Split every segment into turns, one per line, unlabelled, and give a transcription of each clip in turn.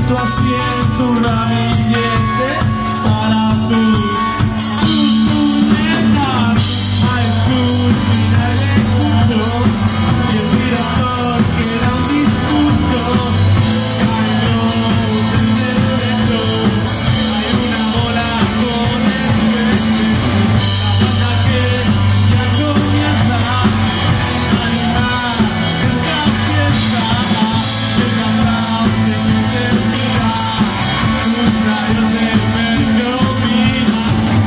tu asiento un ramillete para tus metas. High school, final de curso, y el director que da un discurso. Años en derecho, hay una bola con el frente. La banda que ya comienza a animar esta fiesta. El background que no termina, tus rayos de mercromina.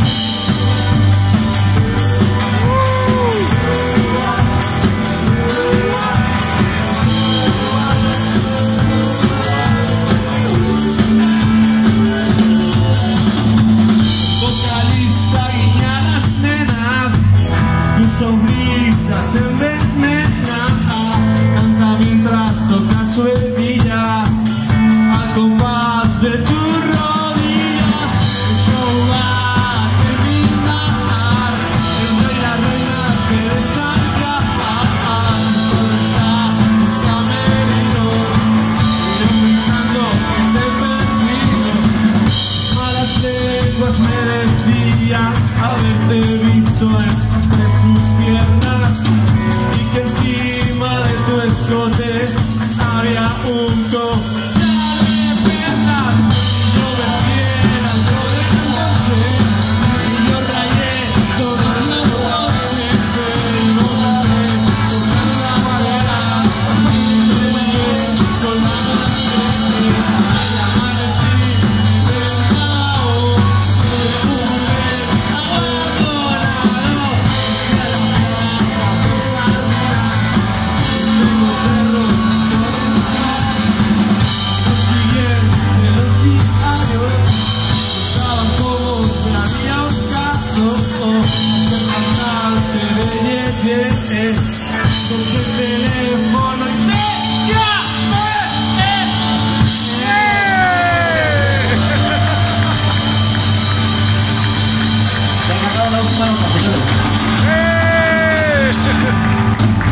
Vocalista guiña a las nenas, tu sonrisa se envenena. Canta mientras toca su hebilla al compás de tus rodillas. El show va a terminar, el rey y la reina se desancan. Todo está en los camerinos, y yo pensando que te he perdido. Malas lenguas me decían haberte visto entre sus piernas, y que encima de tu escote había un collar de perlas. Yo vendí el algo de la noche y yo rayé todas las noches. No me por la madera, me llevé con la noche. Al amanecí desnudado, perfume abandonado, y a la cama sardina. Tengo perros por el siguiente los sicarios estaban como si había un caso de mandarte de Yeye con el teléfono y te llamé.
Se ha ganado la última nota, señores.